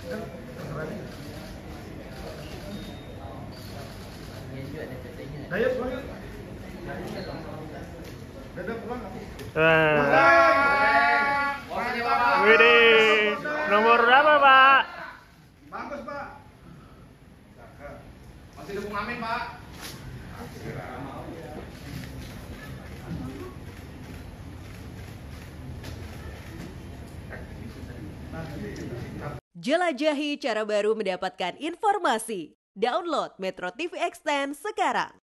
Ayo pulang. Dadah pulang. Widih, nomor berapa Pak? Bagus Pak. Masih dukung Amin Pak. Jelajahi cara baru mendapatkan informasi. Download Metro TV Extend sekarang.